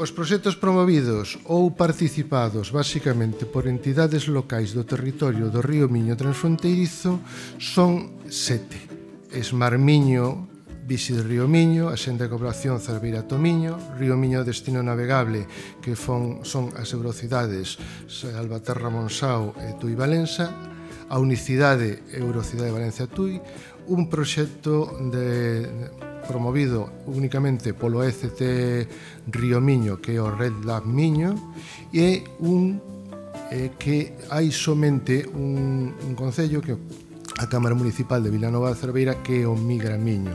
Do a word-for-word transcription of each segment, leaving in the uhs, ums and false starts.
Os proxectos promovidos ou participados basicamente por entidades locais do territorio do Río Miño transfronteirizo son sete. Esmar Miño, Visit Río Miño, Axenda de Cooperación Cerveira Tomiño, Río Miño Destino Navegable, que son, son as Eurocidades Salvaterra Monsao e Tui Valença, a Unicidade Eurocidade Valencia Tui, un proxecto de... promovido únicamente polo E C T Río Miño, que é o Red Lab Miño, e un eh, que hai somente un, un concello, que a Cámara Municipal de Vilanova de Cerveira, que é o Migra Miño.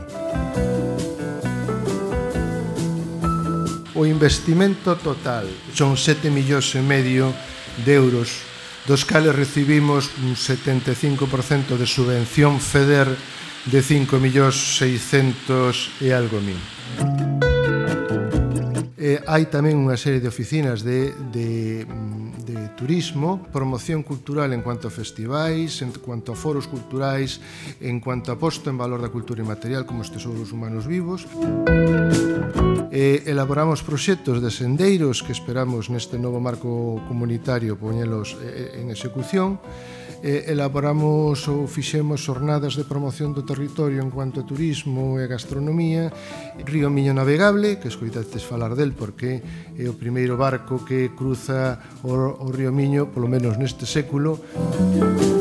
O investimento total son sete millóns e medio de euros, dos cales recibimos un setenta e cinco por cento de subvención FEDER de cinco millóns seiscentos e algo mil. Eh, hai tamén unha serie de oficinas de, de, de turismo, promoción cultural en cuanto a festivais, en cuanto a foros culturais, en cuanto a posto en valor da cultura inmaterial como os tesouros humanos vivos. Eh, elaboramos proxectos de sendeiros que esperamos neste novo marco comunitario poñelos eh, en execución. Eh, elaboramos ou fixemos xornadas de promoción do territorio en cuanto a turismo e gastronomía. Río Miño Navegable, que escoitasteis falar del porque é o primeiro barco que cruza o, o Río Miño, polo menos neste século.